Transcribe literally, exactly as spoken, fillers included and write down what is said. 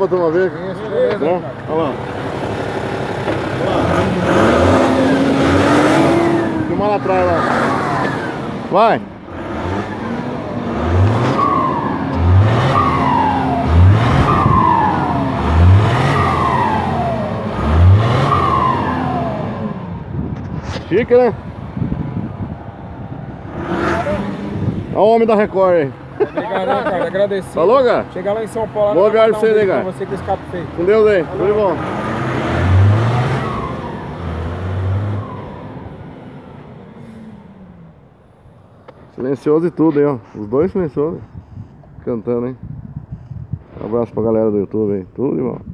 pra turma ver. Isso, beleza, Né? cara. Olha lá. Filma lá atrás lá. Vai! Chique, né? Olha o homem da Record aí. Obrigado, hein, cara. Agradecido. Falou, cara? Chegar lá em São Paulo. Boa lá, viagem dar pra você, beijo né, cara? pra você com esse capo feito. Com Deus aí, tudo de bom. Silencioso e tudo aí, ó. Os dois silenciosos. Cantando, hein? Um abraço pra galera do YouTube aí. Tudo de bom.